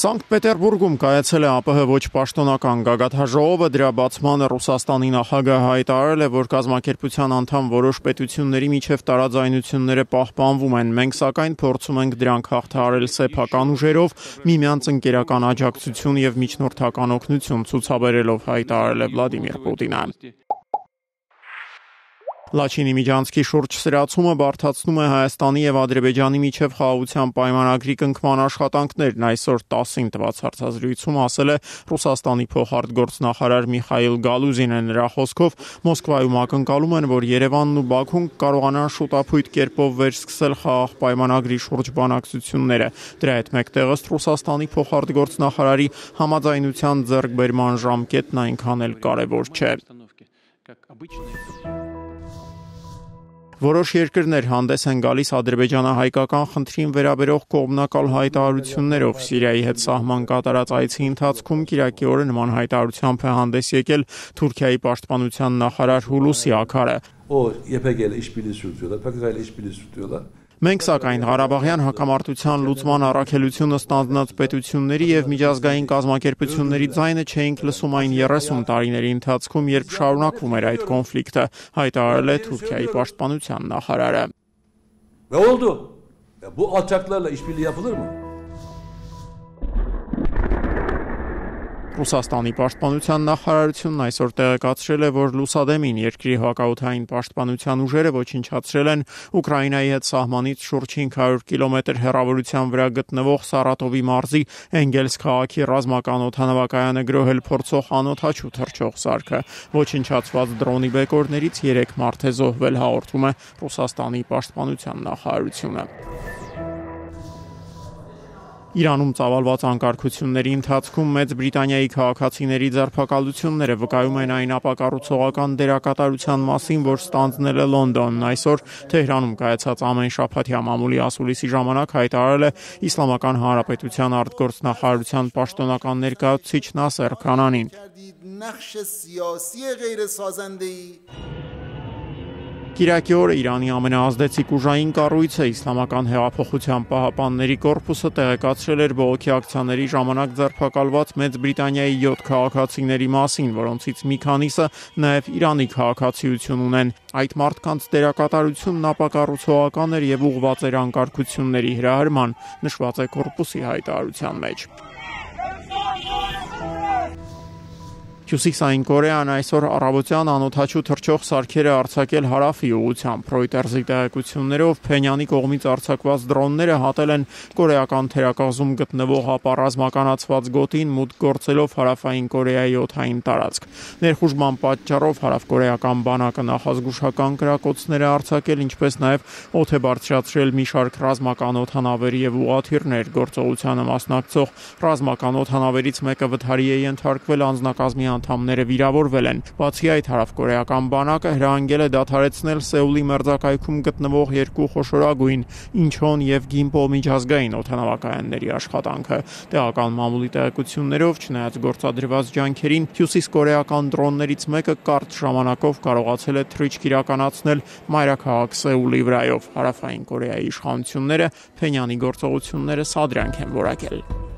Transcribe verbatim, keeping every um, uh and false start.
Սանկտ Պետերբուրգում կայացել է ԱՊՀ ոչ պաշտոնական գագաթաժողովը, դրա բացմանը Ռուսաստանի նախագահը հայտարարել է, որ կազմակերպության անդամ որոշ պետությունների միջև տարաձայնությունները պահպանվում են, մենք սակայն փորձում ենք դրանք հաղթահարել սեփական ուժերով, միմյանց ընկերական աջակցություն եւ միջնորդական օգնություն ցուցաբերելով, հայտարարել է Վլադիմիր Պուտինը։ Լաչինի միջանցքի շուրջ սրացումը բարդացնում է Հայաստանի եւ Ադրբեջանի միջև խաղաղության պայմանագրի կնքման աշխատանքներն, այսօր տասին տված հարցազրույցում ասել է Ռուսաստանի փոխարտգործնախարար Միխայիլ Գալուզինը, նրա խոսքով Մոսկվայում ակնկալում են, որ Երևանն ու Բաքուն կարողանան շուտապույտ կերպով վերսկսել խաղաղ պայմանագրի շուրջ բանակցությունները։ Դրա հետ մեկտեղ ըստ Ռուսաստանի փոխարտգործնախարարի համաձայնության ձեռքբերման ժամկետն այնքան էլ կարևոր չէ։ Որոշ երկրներ հանդես են գալիս ադրբեջանա-հայկական խնդրին վերաբերող կողմնակալ հայտարարություններով։ Սիրիայի հետ սահման կատարած այցի ընթացքում կիրակի օրը նման հայտարարությամբ է հանդես եկել Թուրքիայի պաշտպանության նախարար Հուլուսի Աքարը։ Մենք սակայն Ղարաբաղյան հակամարտության լուծման առաքելությունը ստանձնած պետությունների եւ միջազգային կազմակերպությունների ձայնը չէինք լսում այն երեսուն տարիների ընթացքում, երբ շարունակվում էր այդ կոնֆլիկտը, հայտարարել է Թուրքիայի պաշտպանության նախարարը։ Ve oldu. Bu alçaklarla işbirliği yapılır mı? Ռուսաստանի պաշտպանության նախարարությունն այսօր տեղեկացրել է, որ լուսադեմին երկրի հակաօդային պաշտպանության ուժերը ոչնչացրել են Ուկրաինայի հետ սահմանից շուրջ հինգ հարյուր կիլոմետր հեռավորության վրա գտնվող Սարատովի մարզի Էնգելս քաղաքի ռազմական օդանավակայանը գրոհել փորձող անօդաչու թռչող սարքը։ Ոչնչացված դրոնի բեկորներից երեք մարդ է զոհվել, հաղորդում է Ռուսաստանի պաշտպանության նախարարությունը։ Իրանում ծավալված անկարգությունների ընթացքում Մեծ Բրիտանիայի քաղաքացիների ձերբակալությունները վկայում են այն ապակառուցողական դերակատարության մասին, որ ստանձնել է Լոնդոնն։ Այսօր Թեհրանում կայացած ամեն շաբաթյա մամուլի ասուլիսի ժամանակ հայտարարել է Իսլամական Հանրապետության արտգործնախարարության պաշտոնական ներկայացուցիչ Նասեր Քանանին։ Կիրակի օրը Իրանի ամենաազդեցիկ ուժային կառույցը Իսլամական հեղափոխության պահապանների կորպուսը տեղեկացրել էր բողոքի ակցիաների ժամանակ ձերբակալված Մեծ Բրիտանիայի յոթ քաղաքացիների մասին, որոնցից մի քանիսը նաև Իրանի քաղաքացիություն ունեն։ Այդ մարդկանց դերակատարությունն ապակառուցողական էր եւ ուղղված էր անկարգությունների հրահրման, նշված է կորպուսի հայտարարության մեջ։ Հյուսիսային Կորեան այսօր առավոտյան անօդաչու թռչող սարքերը արձակել հարավի ուղղությամբ։ Ռոյտերզի տեղեկություններով Փենյանի կողմից արձակված դրոնները հատել են կորեական թերակղզում գտնվող ապառազմականացված գոտին, մուտք գործելով հարավային Կորեայի օդային տարածք։ Ներխուժման պատճառով հարավկորեական բանակը նախազգուշական կրակոցներ է արձակել, ինչպես նաև օդ է բարձրացրել մի շարք ռազմական օդանավեր եւ ուղղաթիռներ։ Գործողությանը մասնակցող ռազմական օդանավերից մեկը վթարի է ենթարկվել, անձնակազմի անդամները վիրավորվել են։ Բացի այդ, հարավկորեական բանակը հրահանգել է դադարեցնել Սեուլի մերձակայքում գտնվող երկու խոշորագույն Ինչոն եւ Գիմպո միջազգային օդանավակայանների աշխատանքը։ Տեղական մամուլի տեղեկություններով, չնայած գործադրված ջանքերին, հյուսիսկորեական դրոններից մեկը կարճ ժամանակով կարողացել է թռիչք իրականացնել մայրաքաղաք Սեուլի վրայով։ Հարավային Կորեայի իշխանությունները Փենյանի գործողությունները սադրանք են որակել։